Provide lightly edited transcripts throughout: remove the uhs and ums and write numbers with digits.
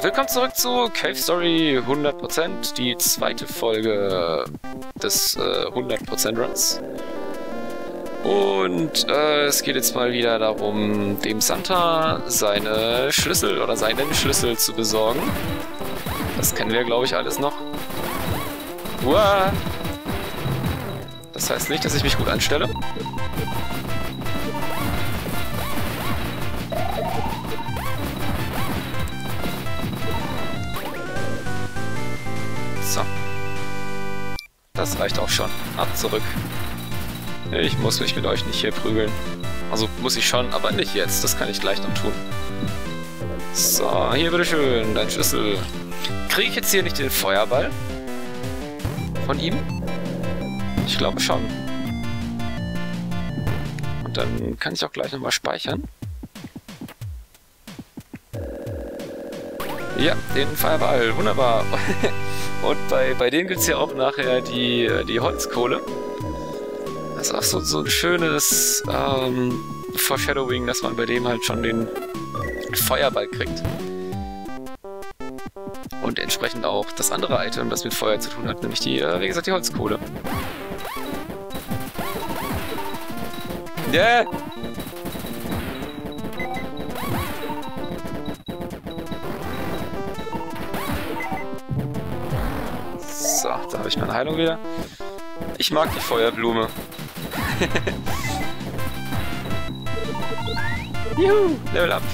Willkommen zurück zu Cave Story 100%, die zweite Folge des 100% Runs. Und es geht jetzt mal wieder darum, dem Santa seine Schlüssel oder seinen Schlüssel zu besorgen. Das kennen wir, glaube ich, alles noch. Uah. Das heißt nicht, dass ich mich gut anstelle. So. Das reicht auch schon. Ab zurück. Ich muss mich mit euch nicht hier prügeln. Also muss ich schon, aber nicht jetzt. Das kann ich gleich noch tun. So, hier bitteschön, dein Schlüssel. Kriege ich jetzt hier nicht den Feuerball? Von ihm? Ich glaube schon. Und dann kann ich auch gleich nochmal speichern. Ja, den Feuerball. Wunderbar. Und bei denen gibt es ja auch nachher die Holzkohle. Das ist auch so ein schönes Foreshadowing, dass man bei dem halt schon den Feuerball kriegt. Und entsprechend auch das andere Item, das mit Feuer zu tun hat, nämlich wie gesagt, die Holzkohle. Yeah! So, da habe ich meine Heilung wieder. Ich mag die Feuerblume. Juhu, Level up.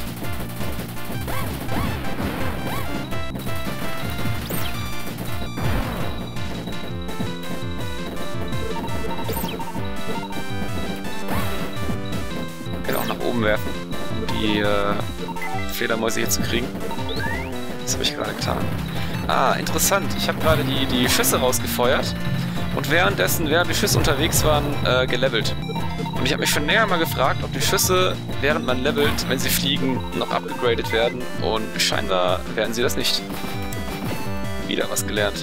Ich kann auch nach oben werfen, um die Fledermäuse hier zu kriegen. Das habe ich gerade getan. Ah, interessant. Ich habe gerade die Schüsse rausgefeuert und während die Schüsse unterwegs waren, gelevelt. Und ich habe mich schon näher mal gefragt, ob die Schüsse, während man levelt, wenn sie fliegen, noch upgegradet werden. Und scheinbar werden sie das nicht. Wieder was gelernt.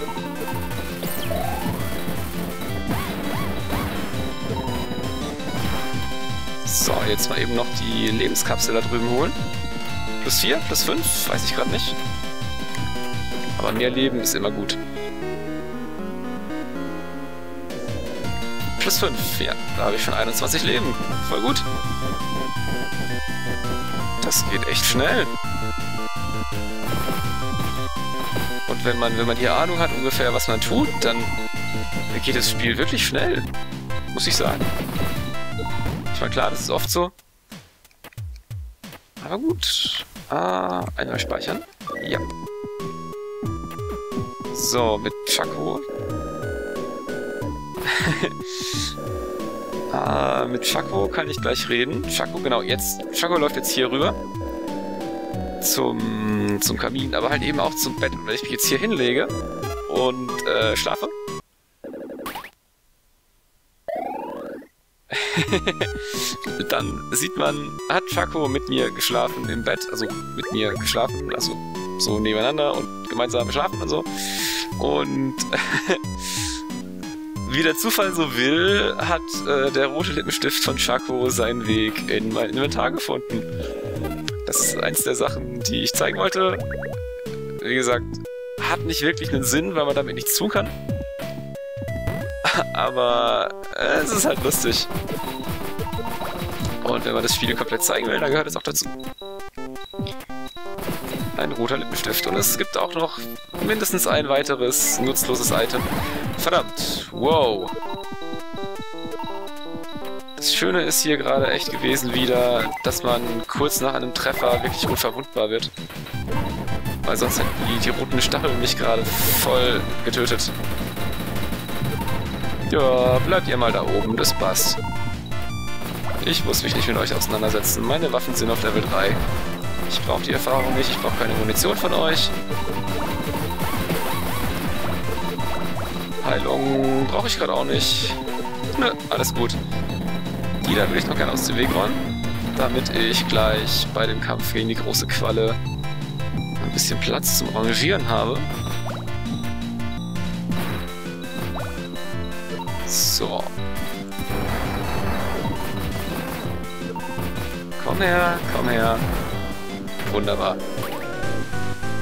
So, jetzt mal eben noch die Lebenskapsel da drüben holen. Plus 4, plus 5, weiß ich gerade nicht. Aber mehr Leben ist immer gut. Plus 5, ja, da habe ich schon 21 Leben. Voll gut. Das geht echt schnell. Und wenn man hier Ahnung hat ungefähr, was man tut, dann geht das Spiel wirklich schnell. Muss ich sagen. Ich meine, klar, das ist oft so. Aber gut. Einmal speichern. Ja. So, mit Chaco. Mit Chaco kann ich gleich reden. Chaco, genau, jetzt. Chaco läuft jetzt hier rüber. Zum Kamin, aber halt eben auch zum Bett. Und wenn ich mich jetzt hier hinlege und schlafe. Dann sieht man, hat Chaco mit mir geschlafen im Bett. Also mit mir geschlafen, also so nebeneinander und gemeinsam geschlafen und so. Und wie der Zufall so will, hat der rote Lippenstift von Chaco seinen Weg in mein Inventar gefunden. Das ist eins der Sachen, die ich zeigen wollte. Wie gesagt, hat nicht wirklich einen Sinn, weil man damit nichts tun kann. Aber es ist halt lustig. Und wenn man das Spiel komplett zeigen will, dann gehört es auch dazu. Ein roter Lippenstift. Und es gibt auch noch mindestens ein weiteres nutzloses Item. Verdammt. Wow. Das Schöne ist hier gerade echt gewesen wieder, dass man kurz nach einem Treffer wirklich unverwundbar wird. Weil sonst hätten die roten Stacheln mich gerade voll getötet. Ja, bleibt ihr mal da oben, das passt. Ich muss mich nicht mit euch auseinandersetzen. Meine Waffen sind auf Level 3. Ich brauche die Erfahrung nicht, ich brauche keine Munition von euch. Heilung brauche ich gerade auch nicht. Nö, alles gut. Die da will ich noch gerne aus dem Weg räumen, damit ich gleich bei dem Kampf gegen die große Qualle ein bisschen Platz zum Rangieren habe. So. Komm her, komm her. Wunderbar.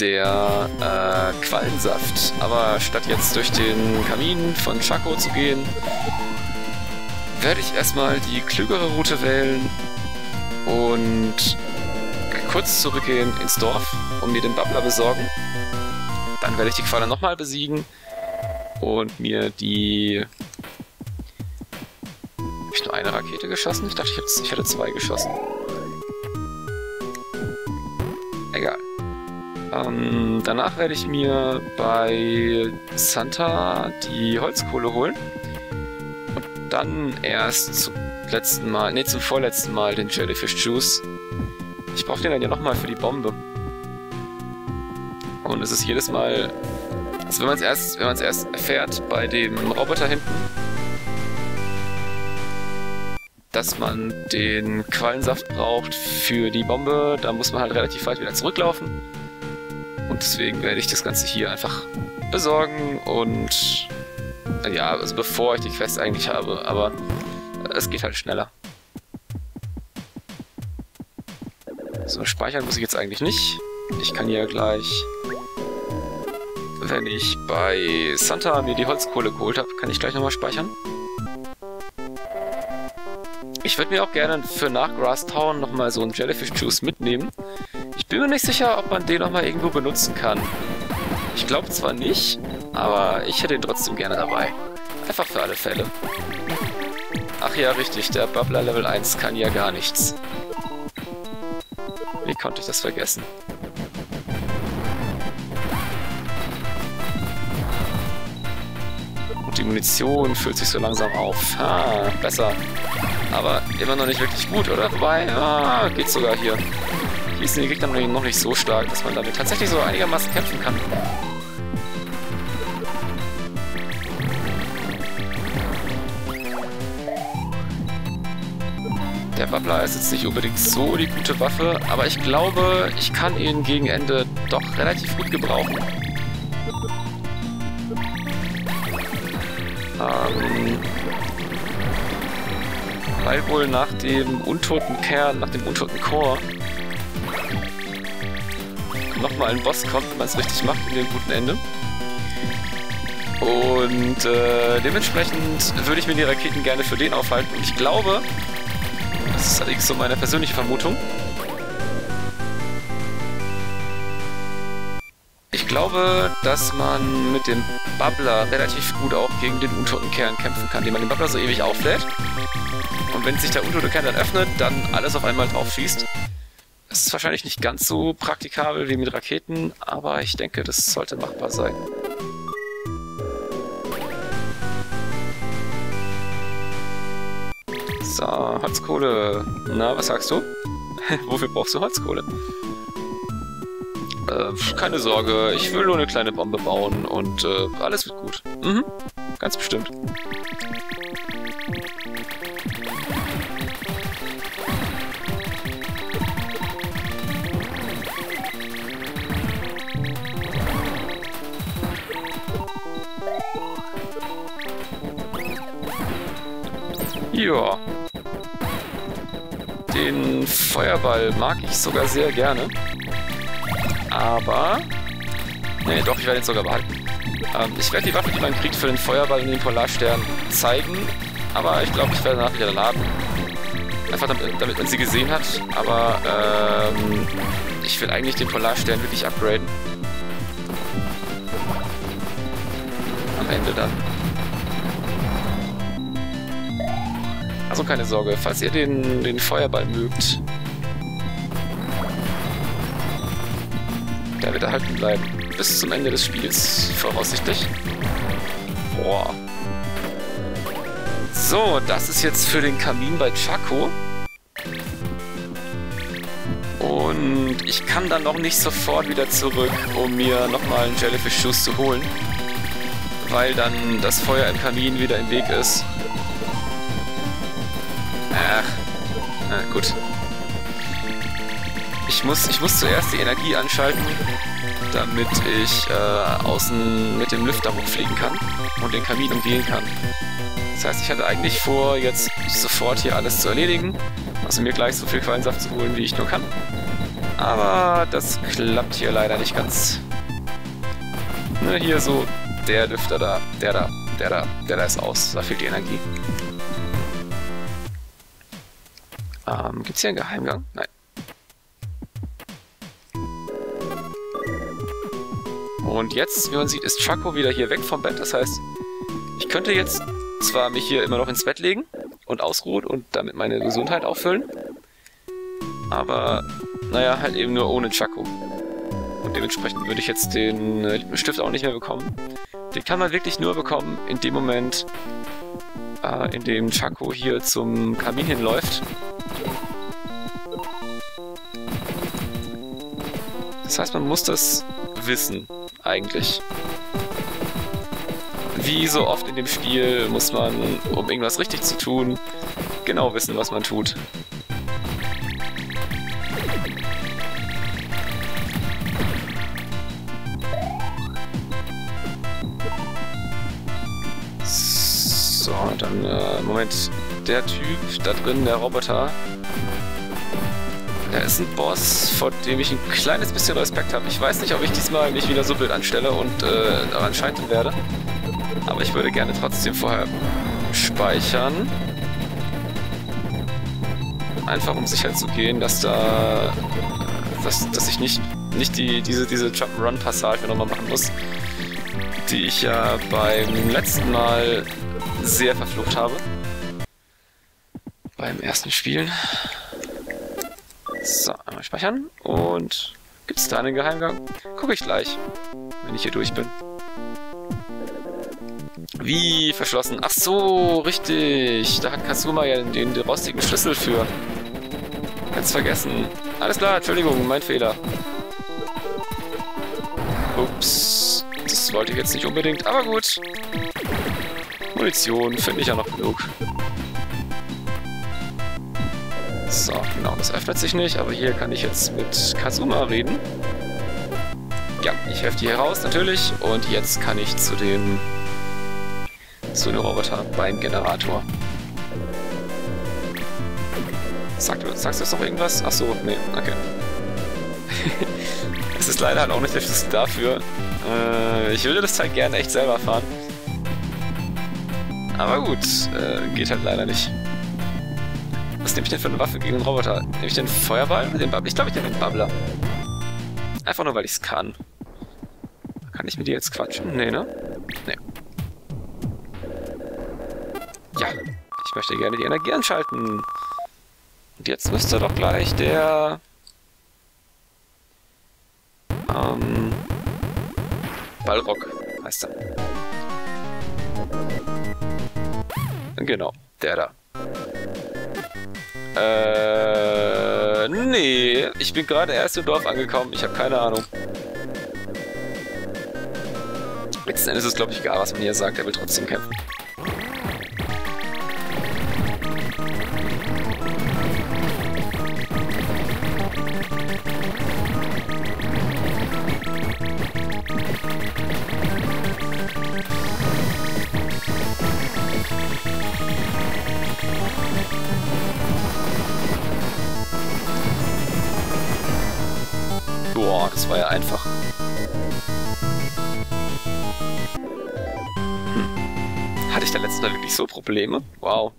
der Quallensaft. Aber statt jetzt durch den Kamin von Chaco zu gehen, werde ich erstmal die klügere Route wählen und kurz zurückgehen ins Dorf und mir den Bubbler besorgen. Dann werde ich die Qualle nochmal besiegen und mir die... Habe ich nur eine Rakete geschossen? Ich dachte, ich hätte 2 geschossen. Egal. Danach werde ich mir bei Santa die Holzkohle holen und dann erst zum vorletzten Mal den Jellyfish Juice. Ich brauche den dann ja nochmal für die Bombe. Und es ist jedes Mal, also wenn man es erst erfährt bei dem Roboter hinten, dass man den Quallensaft braucht für die Bombe, da muss man halt relativ weit wieder zurücklaufen. Und deswegen werde ich das Ganze hier einfach besorgen und ja, also bevor ich die Quest eigentlich habe, aber es geht halt schneller. So, speichern muss ich jetzt eigentlich nicht. Ich kann ja gleich, wenn ich bei Santa mir die Holzkohle geholt habe, kann ich gleich nochmal speichern. Ich würde mir auch gerne für nach Grass Town nochmal so einen Jellyfish Juice mitnehmen. Ich bin mir nicht sicher, ob man den nochmal irgendwo benutzen kann. Ich glaube zwar nicht, aber ich hätte ihn trotzdem gerne dabei. Einfach für alle Fälle. Ach ja, richtig, der Bubbler Level 1 kann ja gar nichts. Wie konnte ich das vergessen? Und die Munition füllt sich so langsam auf. Ah, besser. Aber immer noch nicht wirklich gut, oder? Wobei, geht sogar hier. Hier sind die Gegner noch nicht so stark, dass man damit tatsächlich so einigermaßen kämpfen kann. Der Bubbler ist jetzt nicht unbedingt so die gute Waffe, aber ich glaube, ich kann ihn gegen Ende doch relativ gut gebrauchen. Weil wohl nach dem untoten Kern, nach dem untoten Core nochmal ein Boss kommt, wenn man es richtig macht, in dem guten Ende. Und dementsprechend würde ich mir die Raketen gerne für den aufhalten. Und ich glaube, das ist allerdings so meine persönliche Vermutung, ich glaube, dass man mit dem Bubbler relativ gut auch gegen den untoten Kern kämpfen kann, den man den Bubbler so ewig auflädt. Und wenn sich der untote Kern dann öffnet, dann alles auf einmal drauf schießt. Das ist wahrscheinlich nicht ganz so praktikabel wie mit Raketen, aber ich denke, das sollte machbar sein. So, Holzkohle. Na, was sagst du? Wofür brauchst du Holzkohle? Keine Sorge, ich will nur eine kleine Bombe bauen und alles wird gut. Mhm, ganz bestimmt. Ja. Den Feuerball mag ich sogar sehr gerne. Aber... Ne, doch, ich werde ihn sogar behalten. Ich werde die Waffe, die man kriegt für den Feuerball und den Polarstern, zeigen. Aber ich glaube, ich werde danach wieder laden. Einfach damit man sie gesehen hat. Aber ich will eigentlich den Polarstern wirklich upgraden. Am Ende dann. Also keine Sorge, falls ihr den Feuerball mögt, der wird erhalten bleiben. Bis zum Ende des Spiels, voraussichtlich. Boah. So, das ist jetzt für den Kamin bei Chaco. Und ich kann dann noch nicht sofort wieder zurück, um mir nochmal einen Jellyfish Juice zu holen. Weil dann das Feuer im Kamin wieder im Weg ist. Ach, na gut. Ich muss zuerst die Energie anschalten, damit ich außen mit dem Lüfter hochfliegen kann und den Kamin umgehen kann. Das heißt, ich hatte eigentlich vor, jetzt sofort hier alles zu erledigen, also mir gleich so viel Quallensaft zu holen, wie ich nur kann. Aber das klappt hier leider nicht ganz. Ne, hier so, der Lüfter da, der da ist aus. Da fehlt die Energie. Gibt's hier einen Geheimgang? Nein. Und jetzt, wie man sieht, ist Chaco wieder hier weg vom Bett. Das heißt, ich könnte jetzt zwar mich hier immer noch ins Bett legen und ausruhen und damit meine Gesundheit auffüllen. Aber, naja, halt eben nur ohne Chaco. Und dementsprechend würde ich jetzt den Lippenstift auch nicht mehr bekommen. Den kann man wirklich nur bekommen in dem Moment, in dem Chaco hier zum Kamin hinläuft. Das heißt, man muss das wissen, eigentlich. Wie so oft in dem Spiel muss man, um irgendwas richtig zu tun, genau wissen, was man tut. So, dann, Moment, der Typ da drin, der Roboter, der ist ein Boss, vor dem ich ein kleines bisschen Respekt habe. Ich weiß nicht, ob ich diesmal mich wieder so blöd anstelle und daran scheitern werde. Aber ich würde gerne trotzdem vorher speichern. Einfach um sicher zu gehen, dass ich nicht diese Jump'n'Run-Passage nochmal machen muss, die ich ja beim letzten Mal sehr verflucht habe. Beim ersten Spielen. So, einmal speichern. Und gibt es da einen Geheimgang? Gucke ich gleich, wenn ich hier durch bin. Wie verschlossen? Ach so, richtig. Da hat Kazuma ja den rostigen Schlüssel für. Ganz vergessen. Alles klar, Entschuldigung, mein Fehler. Ups, das wollte ich jetzt nicht unbedingt, aber gut. Munition finde ich ja noch genug. So, genau, das öffnet sich nicht, aber hier kann ich jetzt mit Kazuma reden. Ja, ich helfe dir hier raus, natürlich. Und jetzt kann ich zu dem Roboter beim Generator. Sagst du jetzt noch irgendwas? Achso, nee, okay. Es ist leider halt auch nicht der Schlüssel dafür. Ich würde das halt gerne echt selber fahren. Aber gut, geht halt leider nicht. Was nehme ich denn für eine Waffe gegen den Roboter? Nehme ich den Feuerball oder den Bubbler? Ich glaube, ich nehme den Bubbler. Einfach nur, weil ich es kann. Kann ich mit dir jetzt quatschen? Nee, ne? Nee. Ja, ich möchte gerne die Energie anschalten. Und jetzt müsste doch gleich der... Ballrock heißt er. Genau, der da. Nee, ich bin gerade erst im Dorf angekommen, ich habe keine Ahnung. Letzten Endes ist es, glaube ich, egal, was man hier sagt, er will trotzdem kämpfen. Boah, das war ja einfach. Hatte ich da letztes Mal wirklich so Probleme? Wow.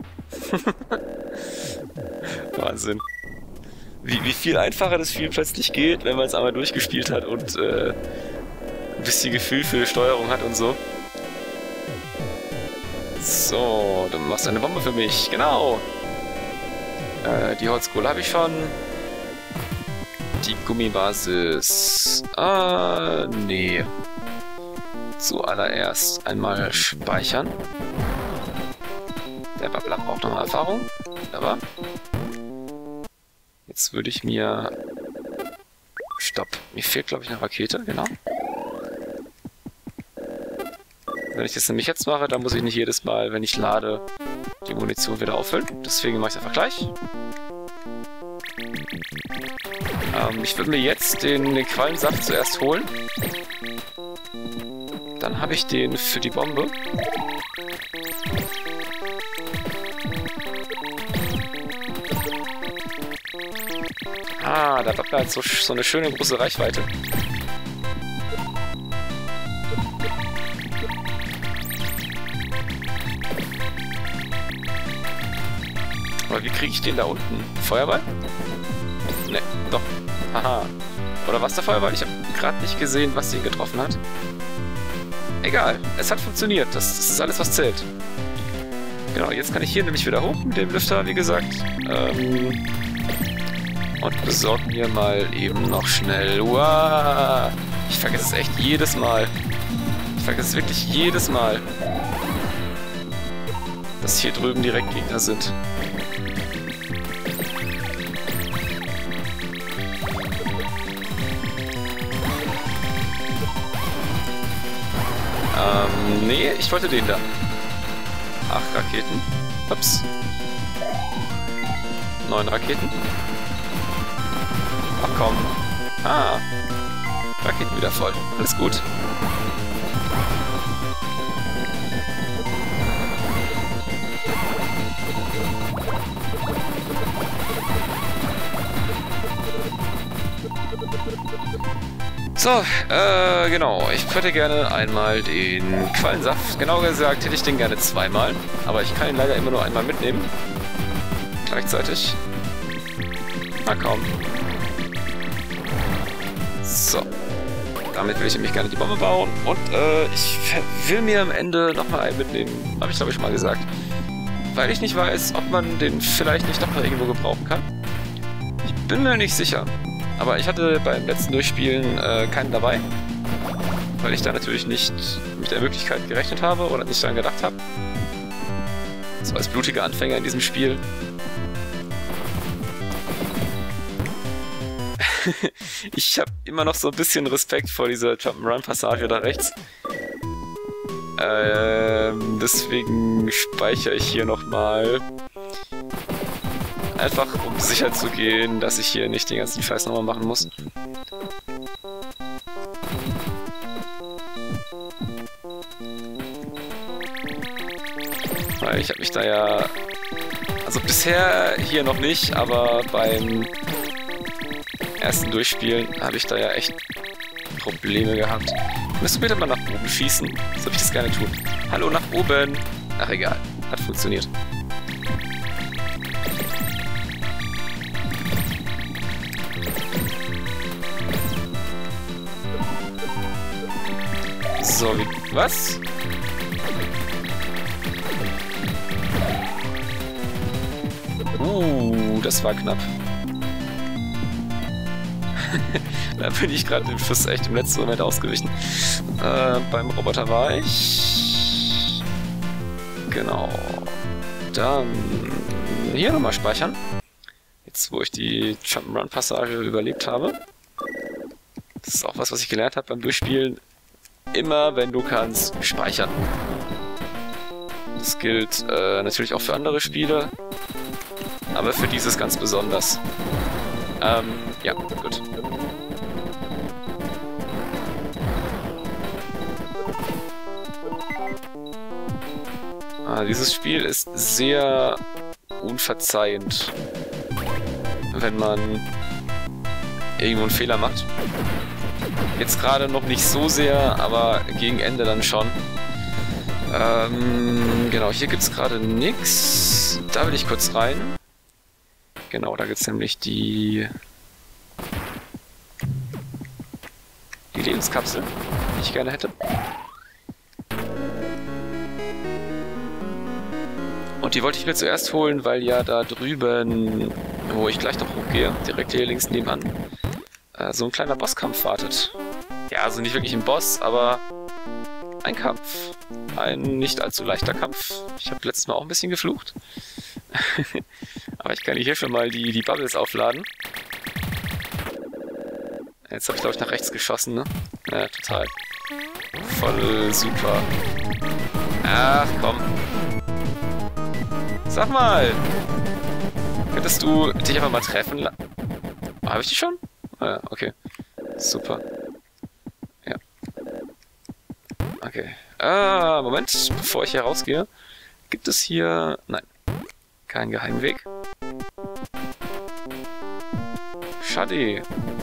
Wahnsinn. Wie viel einfacher das Spiel plötzlich geht, wenn man es einmal durchgespielt hat und ein bisschen Gefühl für Steuerung hat und so. So, du machst eine Bombe für mich. Genau. Die Holzkohle habe ich schon. Die Gummibasis. Nee. Zuallererst einmal speichern. Der Babbler braucht noch Erfahrung. Aber jetzt würde ich mir... Stopp. Mir fehlt, glaube ich, eine Rakete. Genau. Wenn ich das nämlich jetzt mache, dann muss ich nicht jedes Mal, wenn ich lade, die Munition wieder auffüllen. Deswegen mache ich es einfach gleich. Ich würde mir jetzt den Quallensaft zuerst holen. Dann habe ich den für die Bombe. Ah, da hat halt so eine schöne große Reichweite. Aber wie kriege ich den da unten? Feuerball? Ne, doch. Haha. Oder was der Feuerball? Ich habe gerade nicht gesehen, was ihn getroffen hat. Egal, es hat funktioniert. Das ist alles, was zählt. Genau, jetzt kann ich hier nämlich wieder hoch mit dem Lüfter, wie gesagt. Und besorge mir mal eben noch schnell... Uah, ich vergesse es echt jedes Mal. Ich vergesse es wirklich jedes Mal. Dass hier drüben direkt Gegner sind. Nee, ich wollte den da. 8 Raketen. Ups. 9 Raketen. Ach komm. Ah. Raketen wieder voll. Alles gut. So, genau. Ich hätte gerne einmal den Quallensaft. Genau gesagt hätte ich den gerne zweimal. Aber ich kann ihn leider immer nur einmal mitnehmen. Gleichzeitig. Na komm. So. Damit will ich nämlich gerne die Bombe bauen. Und ich will mir am Ende nochmal einen mitnehmen. Habe ich glaube ich schon mal gesagt. Weil ich nicht weiß, ob man den vielleicht nicht doch noch irgendwo gebrauchen kann. Ich bin mir nicht sicher. Aber ich hatte beim letzten Durchspielen keinen dabei, weil ich da natürlich nicht mit der Möglichkeit gerechnet habe oder nicht daran gedacht habe. So als blutiger Anfänger in diesem Spiel. Ich habe immer noch so ein bisschen Respekt vor dieser Jump'n'Run-Passage da rechts. Deswegen speichere ich hier nochmal. Einfach um sicher zu gehen, dass ich hier nicht den ganzen Scheiß nochmal machen muss. Weil ich habe mich da ja... Also bisher hier noch nicht, aber beim ersten Durchspielen habe ich da ja echt Probleme gehabt. Müsst du bitte mal nach oben schießen? So würde ich das gerne tun. Hallo, nach oben! Ach egal, hat funktioniert. So, wie... Was? Das war knapp. Da bin ich gerade dem Schuss echt im letzten Moment ausgewichen. Beim Roboter war ich... Genau. Dann... Hier nochmal speichern. Jetzt, wo ich die Jump'n'Run-Passage überlebt habe. Das ist auch was ich gelernt habe beim Durchspielen. Immer, wenn du kannst, speichern. Das gilt natürlich auch für andere Spiele, aber für dieses ganz besonders. Ja, gut. Dieses Spiel ist sehr unverzeihend, wenn man irgendwo einen Fehler macht. Jetzt gerade noch nicht so sehr, aber gegen Ende dann schon. Genau, hier gibt es gerade nichts. Da will ich kurz rein. Genau, da gibt es nämlich die Lebenskapsel, die ich gerne hätte. Und die wollte ich mir zuerst holen, weil ja da drüben, wo ich gleich noch hochgehe, direkt hier links nebenan, so ein kleiner Bosskampf wartet. Ja, also nicht wirklich ein Boss, aber ein Kampf. Ein nicht allzu leichter Kampf. Ich habe letztes Mal auch ein bisschen geflucht. Aber ich kann hier schon mal die Bubbles aufladen. Jetzt habe ich, glaube ich, nach rechts geschossen, ne? Ja, total. Voll super. Ach, komm. Sag mal. Könntest du dich einfach mal treffen lassen? Habe ich die schon? Ah, ja, okay. Super. Ja. Okay. Moment, bevor ich hier rausgehe. Gibt es hier... Nein. Kein Geheimweg. schade.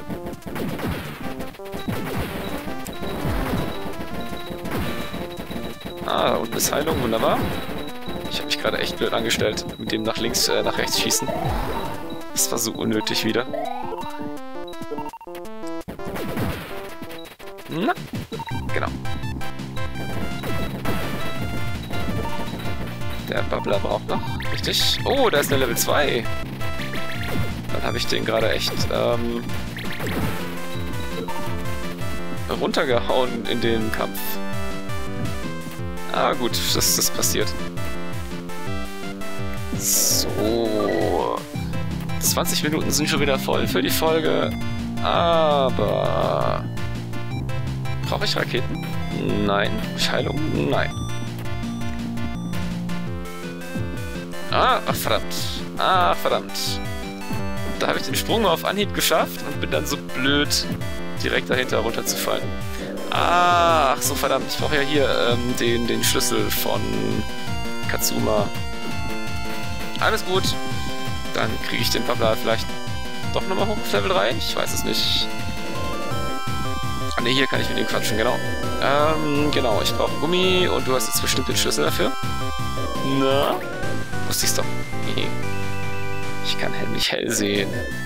Ah, unten ist Heilung, wunderbar. Ich habe mich gerade echt blöd angestellt mit dem nach links, nach rechts schießen. Das war so unnötig wieder. Na, genau. Der Bubbler braucht noch, richtig. Oh, da ist eine Level 2. Dann habe ich den gerade echt runtergehauen in den Kampf. Ah gut, das passiert. So. 20 Minuten sind schon wieder voll für die Folge. Aber... Brauche ich Raketen? Nein. Heilung? Nein. Ach verdammt. Ach verdammt. Da habe ich den Sprung auf Anhieb geschafft und bin dann so blöd, direkt dahinter runterzufallen. Ach so verdammt. Ich brauche ja hier den Schlüssel von Katsuma. Alles gut. Dann kriege ich den Bubbler vielleicht doch nochmal hoch auf Level 3. Ich weiß es nicht. Ah ne, hier kann ich mit ihm quatschen, genau. Genau, ich brauche Gummi und du hast jetzt bestimmt den Schlüssel dafür. Na? Wusste ich's doch. Ich kann helllich hell sehen.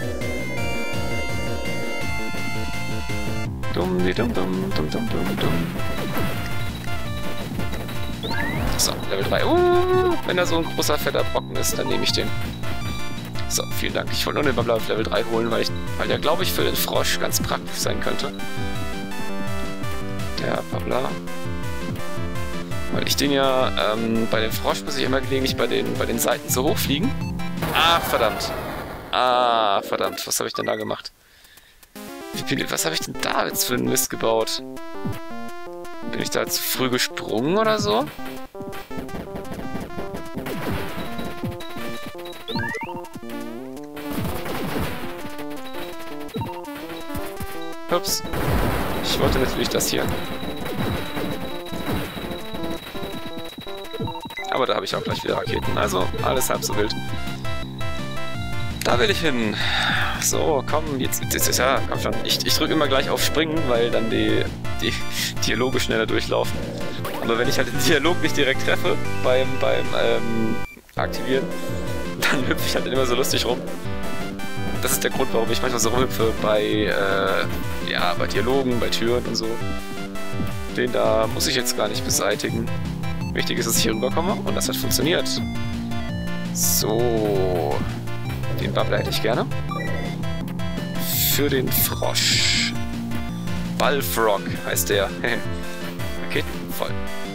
Dumm, dumm, dumm, dumm, dumm, dumm, dumm. So, Level 3. Wenn da so ein großer, fetter Brocken ist, dann nehme ich den. So, vielen Dank. Ich wollte nur den Bubbler auf Level 3 holen, weil der, glaube ich, für den Frosch ganz praktisch sein könnte. Der Bubbler. Weil ich den ja, bei dem Frosch muss ich immer gelegentlich bei den Seiten so hoch fliegen. Ah, verdammt. Ah, verdammt. Was habe ich denn da gemacht? Was habe ich denn da jetzt für einen Mist gebaut? Bin ich da zu früh gesprungen oder so? Ups. Ich wollte natürlich das hier. Aber da habe ich auch gleich wieder Raketen. Also alles halb so wild. Da will ich hin. So, komm, jetzt ja, komm schon. Ich drücke immer gleich auf Springen, weil dann die Dialoge schneller durchlaufen. Aber wenn ich halt den Dialog nicht direkt treffe beim Aktivieren, dann hüpfe ich halt immer so lustig rum. Das ist der Grund, warum ich manchmal so rumhüpfe bei Dialogen, bei Türen und so. Den da muss ich jetzt gar nicht beseitigen. Wichtig ist, dass ich hier rüberkomme und das hat funktioniert. So. Den Bubbler hätte ich gerne. Für den Frosch. Ballfrog heißt der. Raketen voll.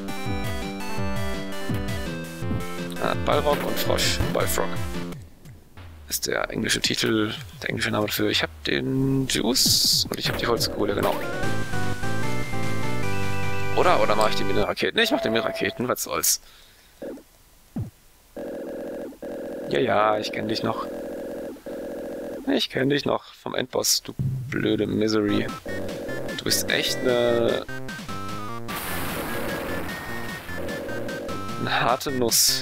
Ballrock und Frosch. Ballfrog. Ist der englische Titel, der englische Name dafür. Ich habe den Juice und ich habe die Holzkohle, genau. Oder mache ich den mit den Raketen? Ne, ich mache den mit Raketen, was soll's. Ja, ich kenne dich noch. Ich kenne dich noch vom Endboss, du blöde Misery. Du bist echt eine harte Nuss.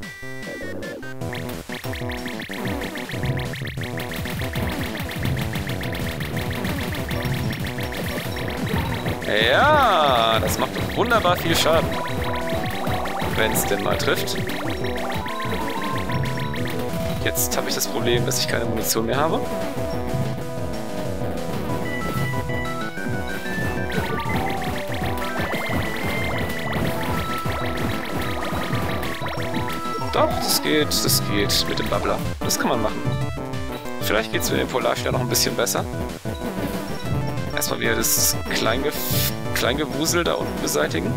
Ja, das macht doch wunderbar viel Schaden. Wenn es denn mal trifft. Jetzt habe ich das Problem, dass ich keine Munition mehr habe. Doch, das geht mit dem Bubbler. Das kann man machen. Vielleicht geht es mit dem Polarstern noch ein bisschen besser. Erstmal wieder das Kleingewusel da unten beseitigen.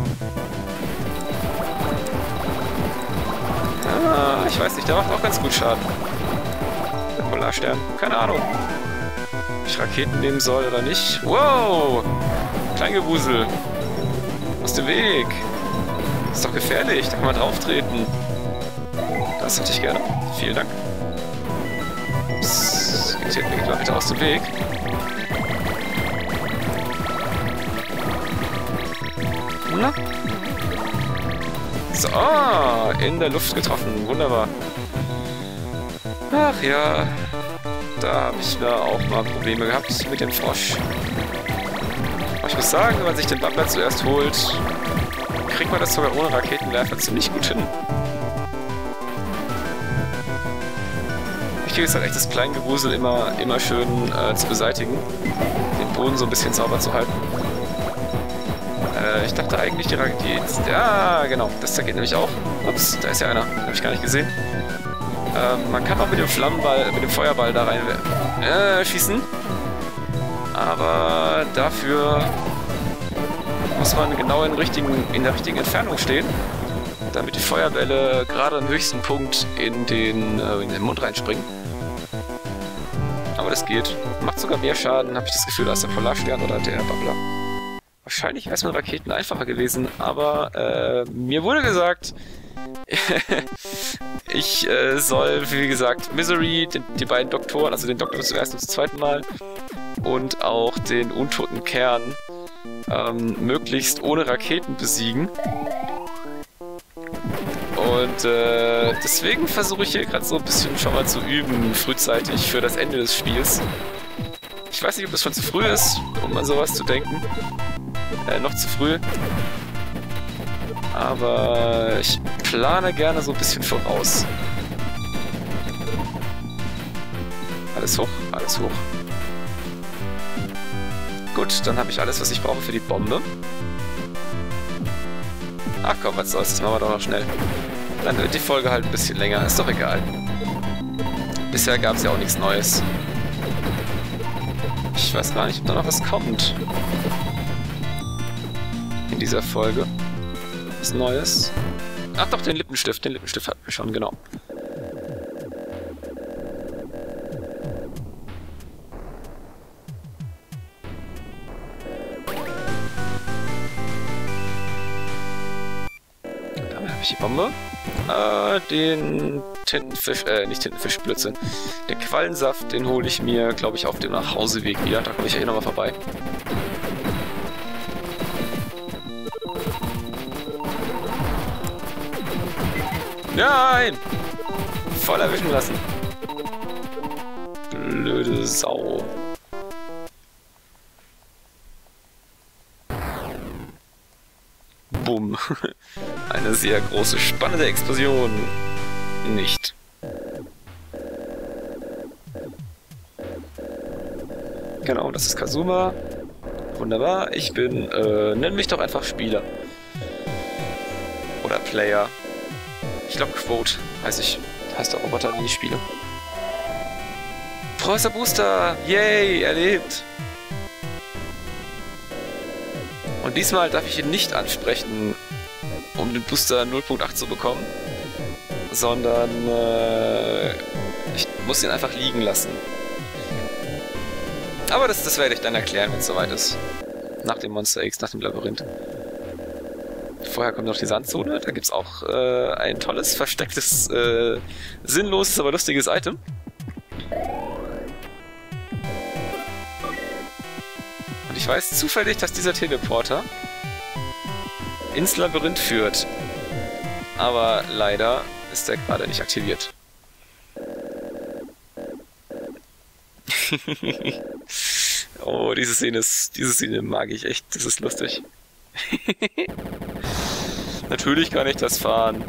Ah, ich weiß nicht, der macht auch ganz gut Schaden. Der Polarstern, keine Ahnung. Ob ich Raketen nehmen soll oder nicht. Wow! Kleingewusel. Aus dem Weg. Das ist doch gefährlich, da kann man drauf treten. Das hätte ich gerne. Vielen Dank. Ups. Geht mal bitte aus dem Weg. Na? So, in der Luft getroffen. Wunderbar. Ach ja. Da habe ich da auch mal Probleme gehabt mit dem Frosch. Aber ich muss sagen, wenn man sich den Bubbler zuerst holt, kriegt man das sogar ohne Raketenwerfer ziemlich gut hin. Wichtig ist halt echt das Kleingewusel immer schön zu beseitigen. Den Boden so ein bisschen sauber zu halten. Ich dachte eigentlich, die Rakete... Ja, genau, das da geht nämlich auch. Ups, da ist ja einer. Den habe ich gar nicht gesehen. Man kann auch mit dem Flammenball, mit dem Feuerball da rein schießen. Aber dafür muss man genau in der richtigen Entfernung stehen, damit die Feuerbälle gerade am höchsten Punkt in den Mund reinspringen. Aber das geht. Macht sogar mehr Schaden, habe ich das Gefühl, als der Polarstern oder der Bubbler. Wahrscheinlich wäre es mit Raketen einfacher gewesen, aber mir wurde gesagt, ich soll, wie gesagt, Misery, die beiden Doktoren, also den Doktor zum ersten und zum zweiten Mal und auch den untoten Kern möglichst ohne Raketen besiegen. Und deswegen versuche ich hier gerade so ein bisschen schon mal zu üben, frühzeitig für das Ende des Spiels. Ich weiß nicht, ob das schon zu früh ist, um an sowas zu denken. Noch zu früh. Aber ich plane gerne so ein bisschen voraus. Alles hoch, alles hoch. Gut, dann habe ich alles, was ich brauche für die Bombe. Ach komm, was soll's, das machen wir doch noch schnell. Dann wird die Folge halt ein bisschen länger, ist doch egal. Bisher gab es ja auch nichts Neues. Ich weiß gar nicht, ob da noch was kommt. In dieser Folge. Was Neues. Ach doch, den Lippenstift hatten wir schon, genau. Damit habe ich die Bombe. Den Tintenfisch, nicht Tintenfisch, Blödsinn. Den Quallensaft, den hole ich mir, glaube ich, auf dem Nachhauseweg wieder. Da komme ich ja eh nochmal vorbei. Nein! Voll erwischen lassen. Blöde Sau. Bumm. Eine sehr große, spannende Explosion. Nicht. Genau, das ist Kazuma. Wunderbar. Ich bin, nenn mich doch einfach Spieler. Oder Player. Ich glaube Quote heißt der Roboter, den ich spiele. Professor Booster! Yay! Er lebt! Und diesmal darf ich ihn nicht ansprechen, um den Booster 0.8 zu bekommen, sondern ich muss ihn einfach liegen lassen. Aber das werde ich dann erklären, wenn es soweit ist. Nach dem Monster X, nach dem Labyrinth. Vorher kommt noch die Sandzone, da gibt es auch ein tolles, verstecktes, sinnloses, aber lustiges Item. Und ich weiß zufällig, dass dieser Teleporter ins Labyrinth führt. Aber leider ist er gerade nicht aktiviert. Oh, diese Szene mag ich echt, das ist lustig. Natürlich kann ich das fahren.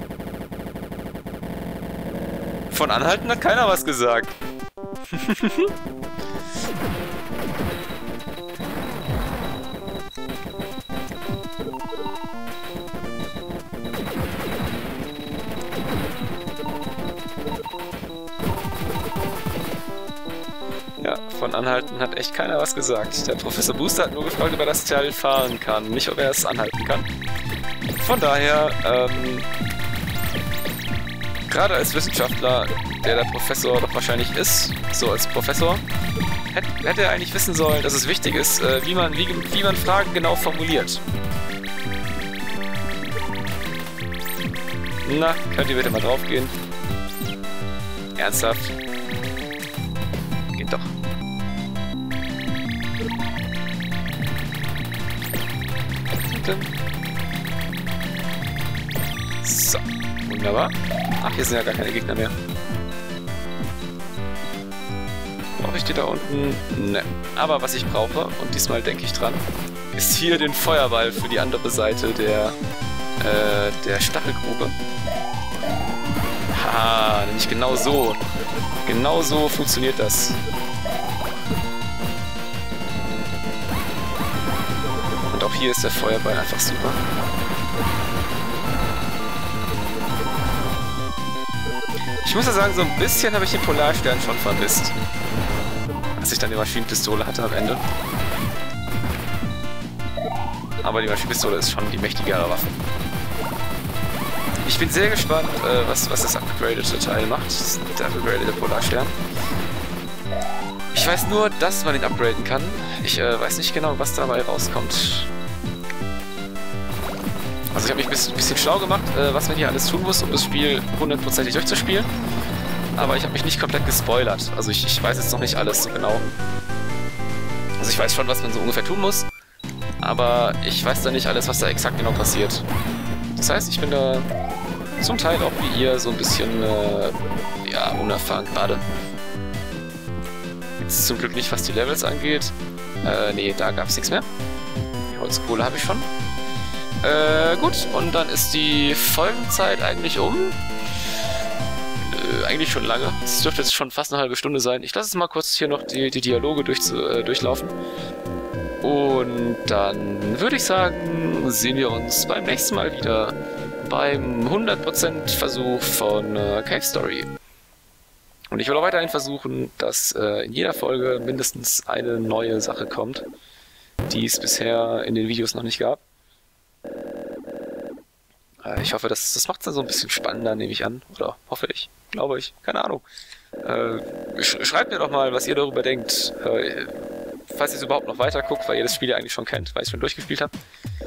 Von Anhalten hat keiner was gesagt. Ja, von Anhalten hat echt keiner was gesagt. Der Professor Booster hat nur gefragt, ob er das Teil fahren kann, nicht ob er es anhalten kann. Von daher, gerade als Wissenschaftler, der Professor doch wahrscheinlich ist, so als Professor, hätte er eigentlich wissen sollen, dass es wichtig ist, wie man Fragen genau formuliert. Na, könnt ihr bitte mal draufgehen? Ernsthaft? Geht doch. So, wunderbar. Ach, hier sind ja gar keine Gegner mehr. ich die da unten? Ne. Aber was ich brauche, und diesmal denke ich dran, ist hier den Feuerball für die andere Seite der Stachelgrube. Ha, nämlich genau so. Genau so funktioniert das. Und auch hier ist der Feuerball einfach super. Ich muss ja sagen, so ein bisschen habe ich den Polarstern schon vermisst. Als ich dann die Maschinenpistole hatte am Ende. Aber die Maschinenpistole ist schon die mächtigere Waffe. Ich bin sehr gespannt, was das upgradete Teil macht. Das ist der upgradete Polarstern. Ich weiß nur, dass man ihn upgraden kann. Ich weiß nicht genau, was dabei rauskommt. Also ich habe mich ein bisschen schlau gemacht, was man hier alles tun muss, um das Spiel 100%ig durchzuspielen. Aber ich habe mich nicht komplett gespoilert. Also ich weiß jetzt noch nicht alles so genau. Also ich weiß schon, was man so ungefähr tun muss. Aber ich weiß da nicht alles, was da exakt genau passiert. Das heißt, ich bin da zum Teil auch wie ihr so ein bisschen, ja, unerfahren gerade. Jetzt zum Glück nicht, was die Levels angeht. Nee, da gab es nichts mehr. Die Holzkohle habe ich schon. Gut, und dann ist die Folgenzeit eigentlich um. Eigentlich schon lange. Es dürfte jetzt schon fast eine halbe Stunde sein. Ich lasse es mal kurz hier noch die Dialoge durchlaufen. Und dann würde ich sagen, sehen wir uns beim nächsten Mal wieder beim 100% Versuch von Cave Story. Und ich will auch weiterhin versuchen, dass in jeder Folge mindestens eine neue Sache kommt, die es bisher in den Videos noch nicht gab. Ich hoffe, das macht es dann so ein bisschen spannender, nehme ich an. Oder hoffe ich, glaube ich, keine Ahnung. Schreibt mir doch mal, was ihr darüber denkt. Falls ihr es überhaupt noch weiter guckt, weil ihr das Spiel ja eigentlich schon kennt, weil ich es schon durchgespielt habe.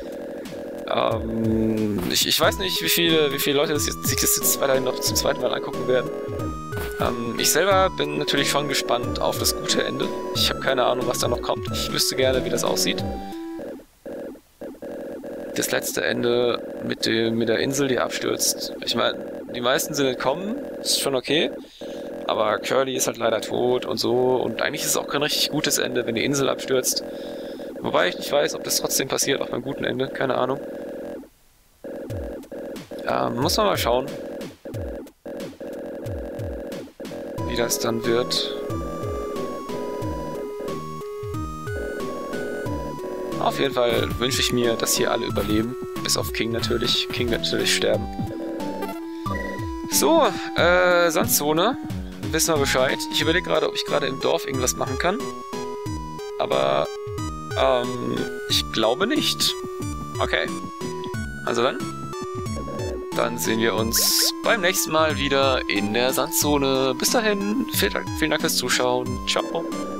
Ich weiß nicht, wie viele Leute sich das jetzt weiterhin noch zum zweiten Mal angucken werden. Ich selber bin natürlich schon gespannt auf das gute Ende. Ich habe keine Ahnung, was da noch kommt. Ich wüsste gerne, wie das aussieht. Das letzte Ende mit der Insel, die abstürzt. Ich meine, die meisten sind entkommen, ist schon okay. Aber Curly ist halt leider tot und so. Und eigentlich ist es auch kein richtig gutes Ende, wenn die Insel abstürzt. Wobei ich nicht weiß, ob das trotzdem passiert, auch beim guten Ende. Keine Ahnung. Muss man mal schauen, wie das dann wird. Auf jeden Fall wünsche ich mir, dass hier alle überleben. Bis auf King natürlich. King wird natürlich sterben. So, Sandzone. Wissen wir Bescheid. Ich überlege gerade, ob ich gerade im Dorf irgendwas machen kann. Aber, ich glaube nicht. Okay. Also dann sehen wir uns beim nächsten Mal wieder in der Sandzone. Bis dahin, vielen Dank fürs Zuschauen. Ciao.